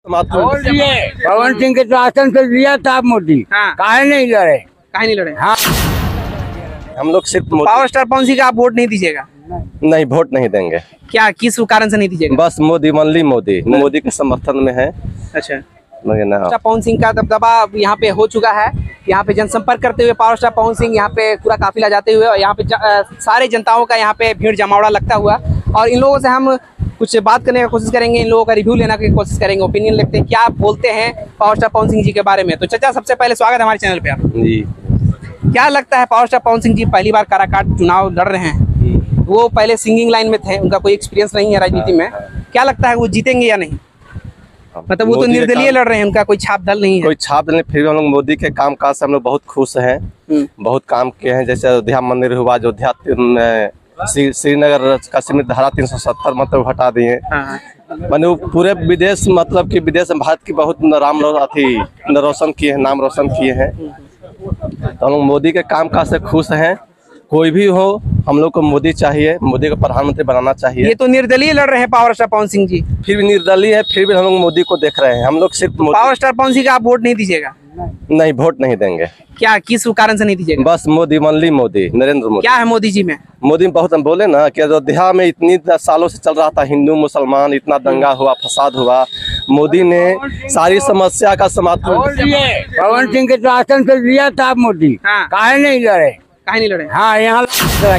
पवन सिंह के शासन से दिया था मोदी। हाँ। काहे नहीं लड़े? काहे नहीं लड़े? हाँ। हम लोग सिर्फ पावर स्टार पवन सिंह का आप वोट नहीं दीजिएगा? नहीं, वोट नहीं देंगे। क्या, किस कारण से नहीं दीजिएगा? बस मोदी, मनली मोदी के समर्थन में है। अच्छा, ना पवन सिंह का दबदबा यहाँ पे हो चुका है। यहाँ पे जनसंपर्क करते हुए पावर स्टार पवन सिंह यहाँ पे पूरा काफिला जाते हुए, और यहाँ पे सारे जनताओं का यहाँ पे भीड़ जमावड़ा लगता हुआ। और इन लोगों से हम कुछ बात करने की कोशिश करेंगे, इन लोगों का रिव्यू लेने की कोशिश करेंगे, ओपिनियन लेते हैं क्या आप बोलते हैं पावर स्टार पवन सिंह जी के बारे में। तो चाचा, सबसे पहले स्वागत है हमारे चैनल पे आप जी। क्या लगता है पावर स्टार पवन सिंह जी पहली बार काराकाट चुनाव लड़ रहे हैं, वो पहले सिंगिंग लाइन में थे, उनका कोई एक्सपीरियंस नहीं है राजनीति में, क्या लगता है वो जीतेंगे या नहीं? मतलब वो तो निर्दलीय लड़ रहे हैं, उनका कोई छाप दल नहीं है। कोई छाप नहीं, फिर भी हम लोग मोदी के काम काज से हम लोग बहुत खुश हैं। बहुत काम किए हैं, जैसे अयोध्या मंदिर हुआ, अयोध्या श्रीनगर कश्मीर धारा 370 मतलब हटा दिए। मैंने पूरे विदेश, मतलब कि विदेश में भारत की बहुत नाम रोशन किए हैं, नाम रोशन किए हैं। तो हम लोग मोदी के काम काज से खुश हैं। कोई भी हो, हम लोग को मोदी चाहिए, मोदी को प्रधानमंत्री बनाना चाहिए। ये तो निर्दलीय लड़ रहे हैं पावर स्टार पवन सिंह जी। फिर भी निर्दलीय है, फिर भी हम लोग मोदी को देख रहे हैं। हम लोग सिर्फ पावर स्टार पवन सिंह का आप वोट नहीं दीजिएगा? नहीं, वोट नहीं देंगे। क्या, किस कारण से नहीं दीजिएगा? बस मोदी, मनली मोदी, नरेंद्र मोदी। क्या है मोदी जी में? मोदी बहुत हम बोले ना कि अयोध्या में इतनी सालों से चल रहा था हिंदू मुसलमान, इतना दंगा हुआ, फसाद हुआ, मोदी ने सारी समस्या का समाधान। पवन सिंह के शासन से दिया था मोदी। हाँ। काहे नहीं लड़े? काहे नहीं लड़े? हाँ, यहाँ देख सकते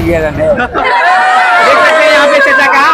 हैं यहाँ पे चाचा का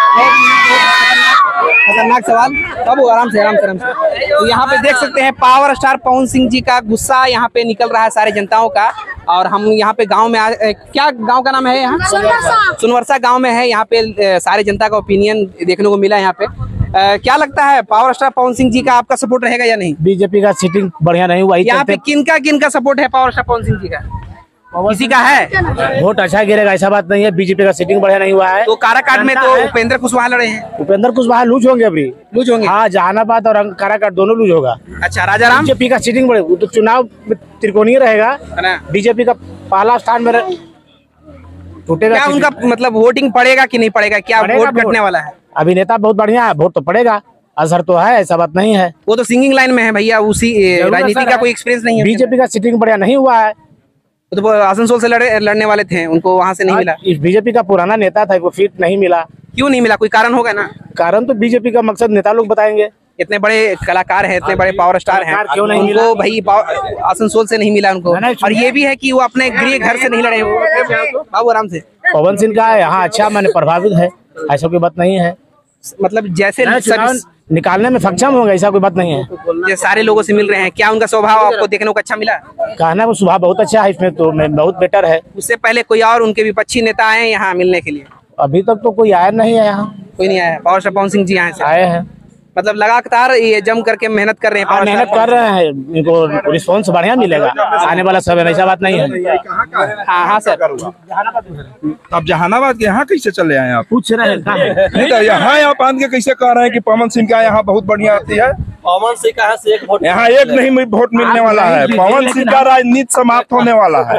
खतरनाक सवाल। बाबू आराम से आराम से आराम से। तो यहाँ पे देख सकते हैं पावर स्टार पवन सिंह जी का गुस्सा यहाँ पे निकल रहा है सारे जनताओं का। और हम यहाँ पे गांव में क्या गांव का नाम है यहाँ? सुनवर्सा गांव में है। यहाँ पे सारे जनता का ओपिनियन देखने को मिला यहाँ पे। क्या लगता है पावर स्टार पवन सिंह जी का आपका सपोर्ट रहेगा या नहीं? बीजेपी का सीटिंग बढ़िया नहीं हुआ। यहाँ पे किनका सपोर्ट है पावर स्टार पवन सिंह जी का? किसी का है? वोट अच्छा गिरेगा ऐसा बात नहीं है। बीजेपी का सीटिंग बढ़िया नहीं हुआ है। तो काराकाट में तो उपेंद्र कुशवाहा लड़े हैं। उपेंद्र कुशवाहा लूज होंगे, अभी लूज होंगे। हाँ, जहानाबाद और काराकाट दोनों लूज होगा। अच्छा, राजाराम? बीजेपी का सीटिंग बढ़े तो चुनाव त्रिकोणीय रहेगा। बीजेपी का पहला स्थान में टूटेगा। क्या उनका मतलब वोटिंग पड़ेगा कि नहीं पड़ेगा? क्या वोट घटने वाला है? अभिनेता बहुत बढ़िया है, वोट तो पड़ेगा, असर तो है, ऐसा बात नहीं है। वो तो सिंगिंग लाइन में है भैया, उसी राजनीति का कोई एक्सपीरियंस नहीं है। बीजेपी का सीटिंग बढ़िया नहीं हुआ है। तो आसनसोल से लड़ने वाले थे, उनको वहां से नहीं मिला। बीजेपी का पुराना नेता था, वो सीट नहीं मिला। क्यों नहीं मिला? कोई कारण होगा ना? कारण तो बीजेपी का मकसद नेता लोग बताएंगे। इतने बड़े कलाकार हैं, इतने बड़े पावर स्टार हैं, क्यों नहीं मिला? उनको भाई आसनसोल से नहीं मिला उनको। और ये भी है कि वो अपने गृह घर से नहीं लड़े। बाबू आराम से। पवन सिंह का यहाँ अच्छा मैंने प्रभावित है, ऐसा कोई बात नहीं है। मतलब जैसे निकालने में सक्षम होगा, ऐसा कोई बात नहीं है। जैसे सारे लोगों से मिल रहे हैं, क्या उनका स्वभाव आपको देखने को अच्छा मिला? कहना वो स्वभाव बहुत अच्छा है, इसमें तो मैं बहुत बेटर है। उससे पहले कोई और उनके विपक्षी नेता आए यहाँ मिलने के लिए? अभी तक तो कोई आया नहीं है यहाँ। कोई नहीं आया। पावर स्टार पवन सिंह जी यहाँ से आए हैं, मतलब लगातार ये जम करके मेहनत कर रहे हैं। मेहनत कर रहे हैं, इनको रिस्पॉन्स बढ़िया मिलेगा आने वाला समय में, ऐसा बात नहीं है। हाँ सर। अब जहानाबाद के यहाँ कैसे चले आए आप? पूछ रहे हैं नहीं तो यहाँ आप आन के कैसे कह रहे हैं कि पवन सिंह का यहाँ बहुत बढ़िया आती है? पवन सिंह का यहाँ एक नहीं वोट मिलने वाला है। पवन सिंह का राजनीति समाप्त होने वाला है।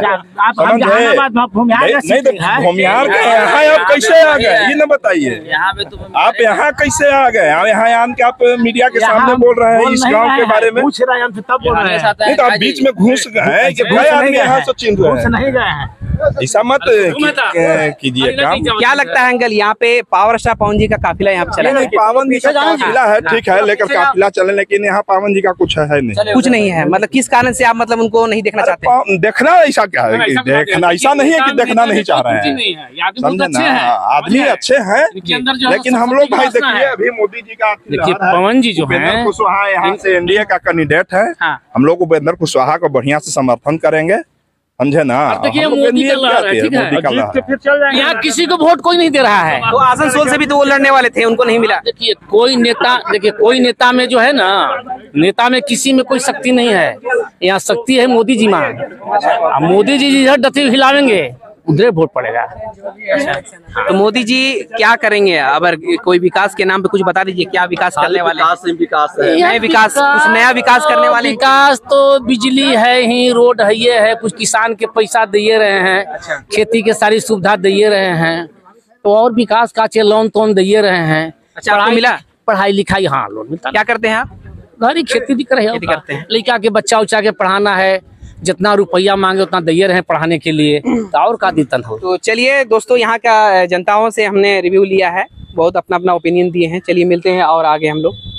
नहीं तो भूमिहार के यहाँ आप कैसे आ गए, ये न बताइए। आप यहाँ कैसे आ गए? यहाँ आन के आप मीडिया के सामने बोल रहे हैं इस गांव के बारे में। पूछ रहे हैं, तब बोल रहे हैं। नहीं तो आप बीच में घुस गए कि भाई आदमी यहाँ से चिन्ह रहे हैं। नहीं गए हैं, ऐसा मत कीजिए काम। क्या लगता है अंकल, यहाँ पे पावर स्टार पवन जी का काफिला यहाँ पे चला? नहीं, पावन जी का काफिला है, ठीक है, लेकर काफिला चले, लेकिन यहाँ पावन जी का कुछ है नहीं। कुछ नहीं है। मतलब किस कारण से आप मतलब उनको नहीं देखना चाहते? देखना ऐसा क्या है कि देखना ऐसा नहीं है कि देखना नहीं चाह रहे हैं, समझे ना? आदमी अच्छे हैं, लेकिन हम लोग भाई देखिए अभी मोदी जी का पवन जी जो उपेंद्र कुशवाहा यहाँ से एनडीए का कैंडिडेट है। हम लोग उपेंद्र कुशवाहा को बढ़िया से समर्थन करेंगे, समझे ना? देखिए मोदी का लहर है, ठीक है, यहाँ किसी को वोट कोई नहीं दे रहा है। तो आसनसोल से भी तो वो लड़ने वाले थे, उनको नहीं मिला। देखिए कोई नेता में जो है ना, नेता में किसी में कोई शक्ति नहीं है। यहाँ शक्ति है मोदी जी में। मोदी जी जिधर डटे हिलावेंगे उधर वोट पड़ेगा। तो मोदी जी क्या करेंगे? अगर कोई विकास के नाम पे कुछ बता दीजिए, क्या विकास करने वाले? विकास नए विकास, कुछ नया विकास करने वाले? विकास तो बिजली है ही, रोड है, ये है, कुछ किसान के पैसा दे रहे हैं, खेती के सारी सुविधा दे रहे हैं, तो और विकास का लोन दे रहे हैं। अच्छा, आपको मिला? पढ़ाई लिखाई, हाँ लोन मिलता। क्या करते हैं आप? हरी खेती भी करे खेती करते हैं। लड़का के बच्चा उच्चा के पढ़ाना है, जितना रुपया मांगे उतना दैयर है पढ़ाने के लिए, तो और का दिक्कत हो। तो चलिए दोस्तों, यहाँ का जनताओं से हमने रिव्यू लिया है, बहुत अपना अपना ओपिनियन दिए हैं। चलिए मिलते हैं और आगे हम लोग